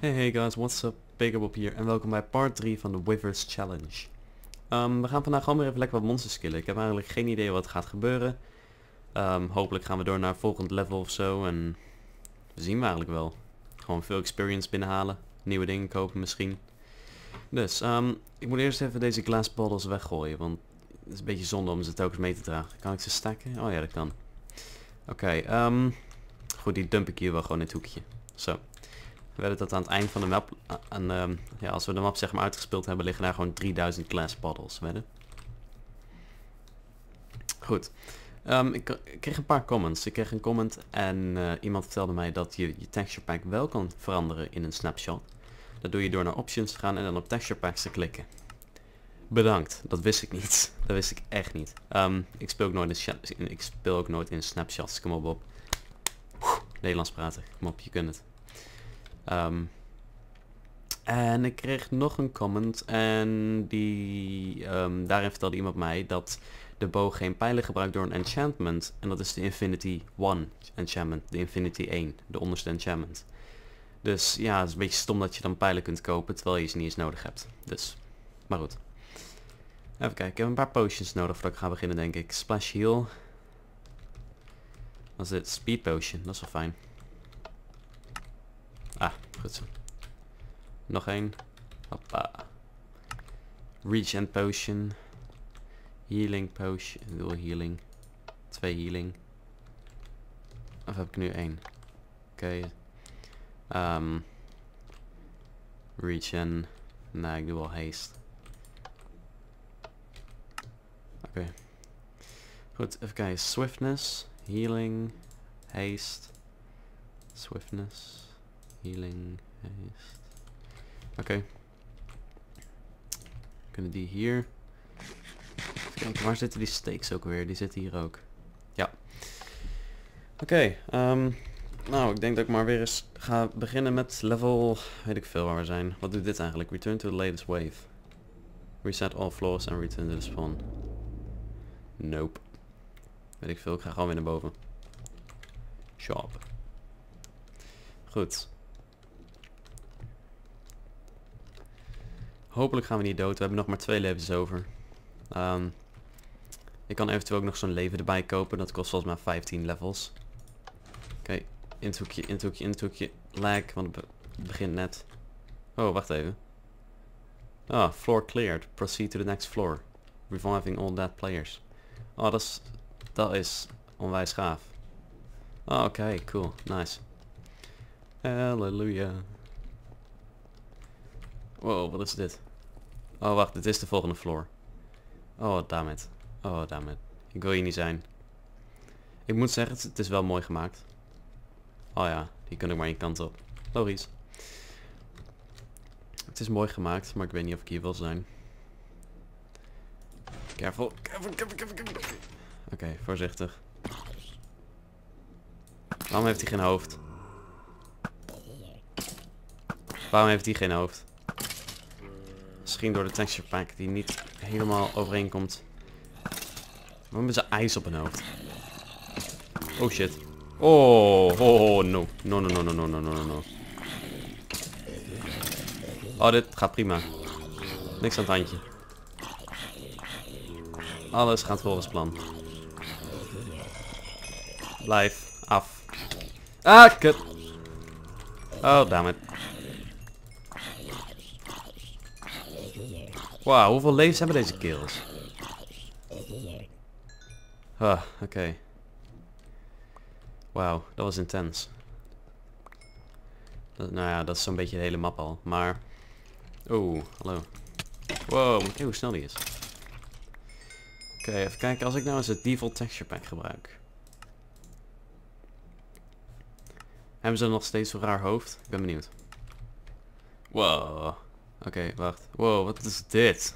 Hey guys, what's up? Pegabop hier en welkom bij part 3 van de Withers Challenge. We gaan vandaag gewoon weer even lekker wat monsters killen. Ik heb eigenlijk geen idee wat gaat gebeuren. Hopelijk gaan we door naar het volgende level of zo en we zien we eigenlijk wel. Gewoon veel experience binnenhalen, nieuwe dingen kopen misschien. Dus, ik moet eerst even deze glass bottles weggooien, want het is een beetje zonde om ze telkens mee te dragen. Kan ik ze stacken? Oh ja, dat kan. Oké, goed, die dump ik hier wel gewoon in het hoekje. Zo. We weten dat aan het eind van de map, ja, als we de map zeg maar uitgespeeld hebben, liggen daar gewoon 3000 glass bottles. Wedden? Goed. Ik kreeg een paar comments. Ik kreeg een comment en iemand vertelde mij dat je texture pack wel kan veranderen in een snapshot. Dat doe je door naar options te gaan en dan op texture packs te klikken. Bedankt, dat wist ik niet. Dat wist ik echt niet. Ik speel ook nooit in snapshots. Kom op Bob. Nederlands praten. Kom op, je kunt het. En ik kreeg nog een comment en daarin vertelde iemand mij dat de boog geen pijlen gebruikt door een enchantment. En dat is de Infinity 1 enchantment, de Infinity 1, de onderste enchantment. Dus ja, het is een beetje stom dat je dan pijlen kunt kopen terwijl je ze niet eens nodig hebt. Dus, maar goed. Even kijken, ik heb een paar potions nodig voordat ik ga beginnen denk ik. Splash heal. Wat is dit? Speed potion, dat is wel fijn. Ah, goed zo. Nog één. Hoppa. Regen potion. Healing potion. Ik wil healing. 2 healing. Of heb ik nu 1? Oké. Regen. Nee, ik doe wel haste. Oké. Goed, even kijken. Swiftness. Healing. Haste. Swiftness. Healing. Haste. Oké. Kunnen die hier. Even kijken, waar zitten die steaks ook weer? Die zitten hier ook. Ja. Oké. Nou, ik denk dat ik maar weer eens ga beginnen met level... Weet ik veel waar we zijn. Wat doet dit eigenlijk? Return to the latest wave. Reset all floors and return to the spawn. Nope. Weet ik veel. Ik ga gewoon weer naar boven. Shop. Goed. Hopelijk gaan we niet dood. We hebben nog maar 2 levens over. Ik kan eventueel ook nog zo'n leven erbij kopen. Dat kost volgens mij 15 levels. Oké, in het hoekje, in het hoekje, in het hoekje. Lag, want het begint net. Oh, wacht even. Ah, floor cleared. Proceed to the next floor. Reviving all dead players. Oh, dat is onwijs gaaf. Oh, oké, cool. Nice. Halleluja. Wow, wat is dit? Oh, wacht, dit is de volgende floor. Oh, dammit. Oh, dammit. Ik wil hier niet zijn. Ik moet zeggen, het is wel mooi gemaakt. Oh ja, die kan ik maar één kant op. Logisch. Het is mooi gemaakt, maar ik weet niet of ik hier wil zijn. Careful, careful. Oké, voorzichtig. Waarom heeft hij geen hoofd? Waarom heeft hij geen hoofd? Misschien door de texture pack die niet helemaal overeenkomt. Waarom hebben ze ijs op hun hoofd? Oh shit. Oh, no. No. Oh, dit gaat prima. Niks aan het handje. Alles gaat volgens plan. Blijf af. Ah, kut. Oh, dammit. Wauw, hoeveel levens hebben deze kills? Oké. Wauw, dat was intens. Nou ja, dat is zo'n beetje de hele map al. Maar... Oeh, hallo. Wow, kijk hoe snel die is. Oké, even kijken. Als ik nou eens het default texture pack gebruik. Hebben ze nog steeds zo'n raar hoofd? Ik ben benieuwd. Wow. Oké, wacht. Wow, wat is dit?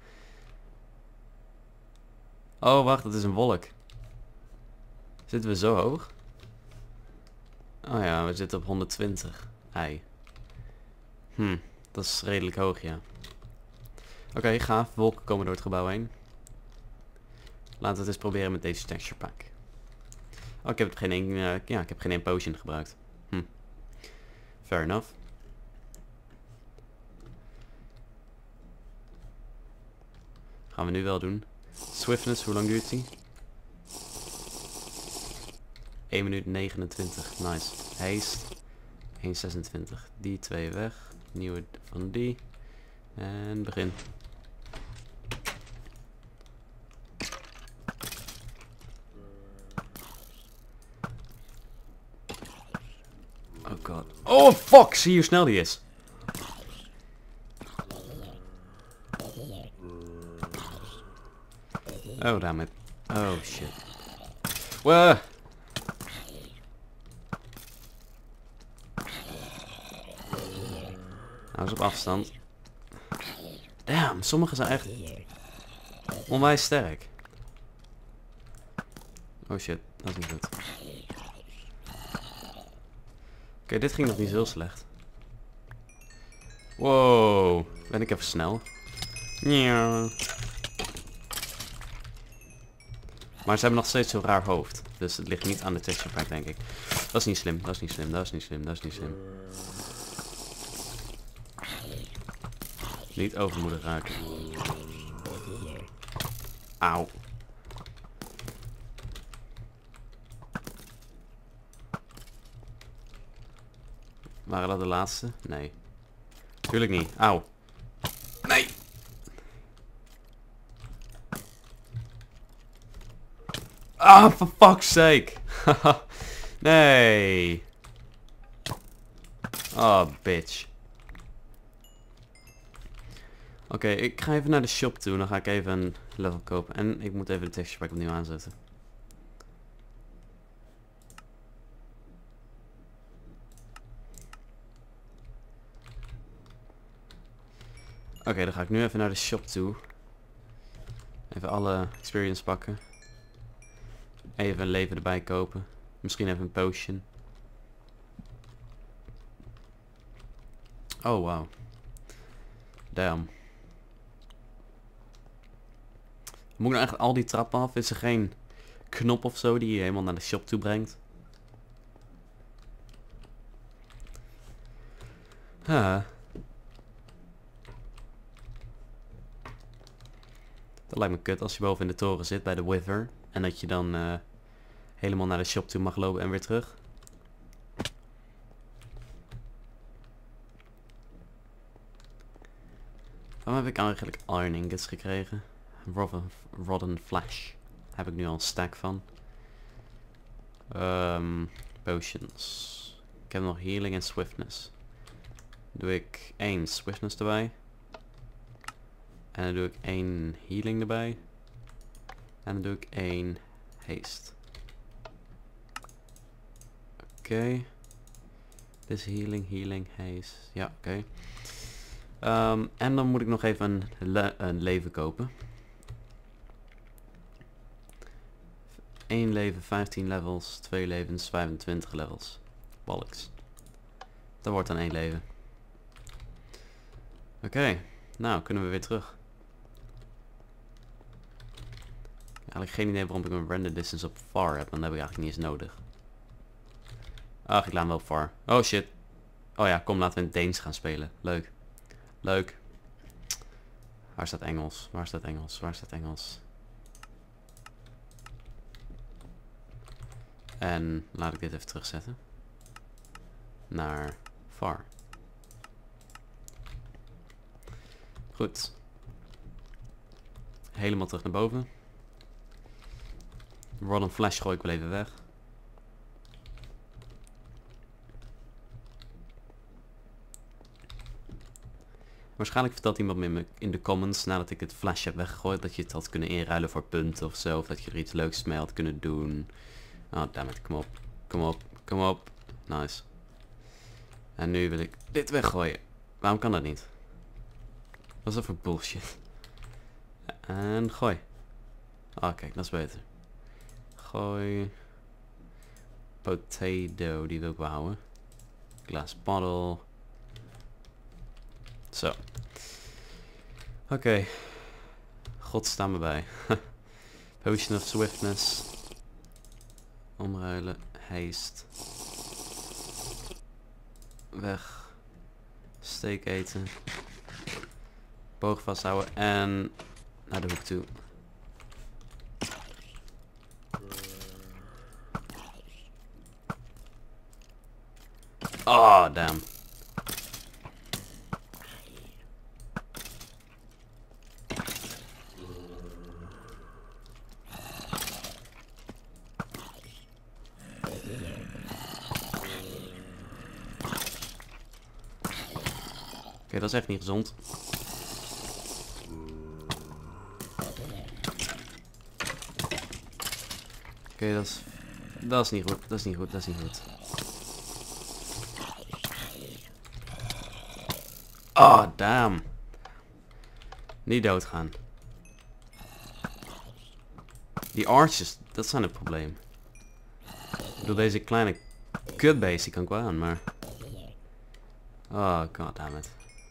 Oh, wacht, dat is een wolk. Zitten we zo hoog? Oh ja, we zitten op 120. Ei. Dat is redelijk hoog, ja. Oké, gaaf. Wolken komen door het gebouw heen. Laten we het eens proberen met deze texture pack. Oh, ik heb geen één potion gebruikt. Fair enough. Gaan we nu wel doen. Swiftness, hoe lang duurt die? 1 minuut 29. Nice. Haste. 1,26. Die 2 weg. Nieuwe van die. En begin. Oh god. Oh fuck! Zie je hoe snel die is? Oh damn it. Oh shit. Wow. Nou is op afstand. Damn, sommige zijn echt onwijs sterk. Oh shit, dat is niet goed. Oké, dit ging nog niet zo slecht. Wow, ben ik even snel. Ja. Maar ze hebben nog steeds zo'n raar hoofd. Dus het ligt niet aan de texture pack, denk ik. Dat is niet slim, dat is niet slim, dat is niet slim, dat is niet slim. Niet overmoedig raken. Auw. Waren dat de laatste? Nee. Tuurlijk niet. Auw. Nee! Ah, for fuck's sake. Nee. Oh, bitch. Oké, ik ga even naar de shop toe. Dan ga ik even een level kopen. En ik moet even de texture pack opnieuw aanzetten. Oké, dan ga ik nu even naar de shop toe. Even alle experience pakken. Even een leven erbij kopen. Misschien even een potion. Oh, wow. Damn. Moet ik nou echt al die trappen af? Is er geen knop of zo die je helemaal naar de shop toe brengt? Dat lijkt me kut als je boven in de toren zit bij de Wither. En dat je dan helemaal naar de shop toe mag lopen en weer terug. Waarom heb ik eigenlijk iron ingots gekregen? Rotten flash. Daar heb ik nu al een stack van. Potions. Ik heb nog healing en swiftness. Doe ik 1 swiftness erbij. En dan doe ik 1 healing erbij. En dan doe ik 1 haste. Oké. Dit is healing, haste. Ja, oké. En dan moet ik nog even een leven kopen. 1 leven 15 levels, 2 levens 25 levels. Bollocks. Dat wordt dan 1 leven. Oké, nou kunnen we weer terug. Eigenlijk geen idee waarom ik mijn render distance op far heb, want dat heb ik eigenlijk niet eens nodig. Ach, ik laat hem wel op far. Oh shit. Oh ja, kom laten we in het Deens gaan spelen. Leuk. Leuk. Waar staat Engels? Waar staat Engels? Waar staat Engels? En laat ik dit even terugzetten. Naar far. Goed. Helemaal terug naar boven. Rotten flash gooi ik wel even weg. Waarschijnlijk vertelt iemand me in de comments nadat ik het flash heb weggegooid dat je het had kunnen inruilen voor punten of zo. Of dat je er iets leuks mee had kunnen doen. Oh dammit, kom op. Kom op, kom op. Nice. En nu wil ik dit weggooien. Waarom kan dat niet? Wat is dat voor bullshit? En gooi. Oh kijk, dat is beter. Gooi. Potato, die wil ik behouden. Glass bottle. Zo. Oké. God, sta me bij. Potion of swiftness. Omruilen. Haste. Weg. Steak eten. Boog vasthouden. En naar de hoek toe. Oh, damn. Oké, dat is echt niet gezond. Oké, dat is niet goed. Dat is niet goed. Dat is niet goed. Oh, damn. Niet doodgaan. Die arches, dat zijn het probleem. Ik bedoel, deze kleine kutbeest, die kan ik wel aan, maar... Oh, goddammit.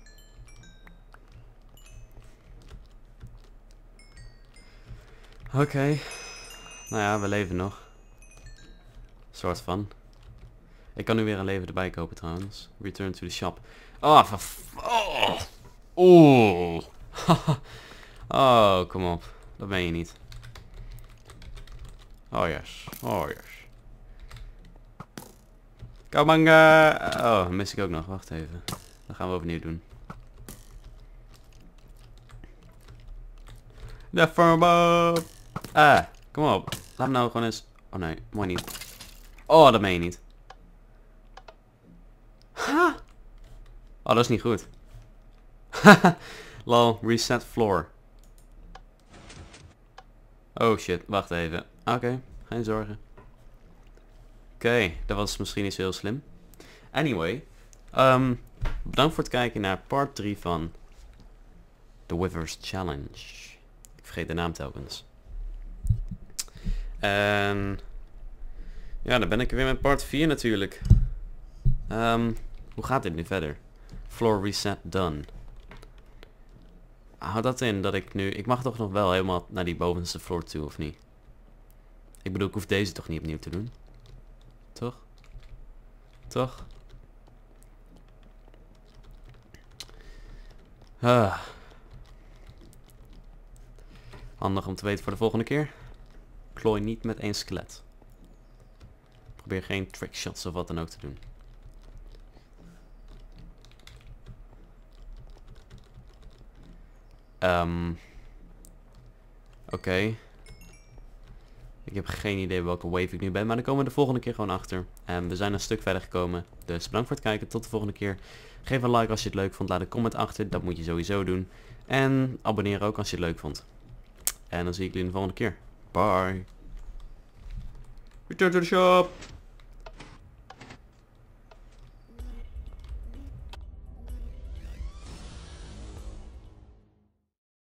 Oké. Nou ja, we leven nog. Soort van. Ik kan nu weer een leven erbij kopen trouwens. Return to the shop. Oh, oh. Oeh. Oh, kom op. Dat ben je niet. Oh yes. Oh yes. Kamanga. Oh, mis ik ook nog. Wacht even. Dat gaan we overnieuw doen. De firma. Ah, kom op. Laat me nou gewoon eens... Oh nee, mooi niet. Oh, dat meen je niet. Ha! Oh, dat is niet goed. Lol, reset floor. Oh shit, wacht even. Oké, geen zorgen. Oké, dat was misschien niet zo heel slim. Anyway, bedankt voor het kijken naar part 3 van The Withers Challenge. Ik vergeet de naam telkens. En ja, dan ben ik er weer met part 4 natuurlijk. Hoe gaat dit nu verder? Floor reset done. Houdt dat in dat ik nu... Ik mag toch nog wel helemaal naar die bovenste floor toe, of niet? Ik bedoel, ik hoef deze toch niet opnieuw te doen? Toch? Toch? Handig om te weten voor de volgende keer. Klooi niet met één skelet. Probeer geen trickshots of wat dan ook te doen. Oké. Ik heb geen idee welke wave ik nu ben, maar dan komen we de volgende keer gewoon achter. En we zijn een stuk verder gekomen. Dus bedankt voor het kijken, tot de volgende keer. Geef een like als je het leuk vond, laat een comment achter, dat moet je sowieso doen. En abonneer ook als je het leuk vond. En dan zie ik jullie de volgende keer. Bye. Return to the shop.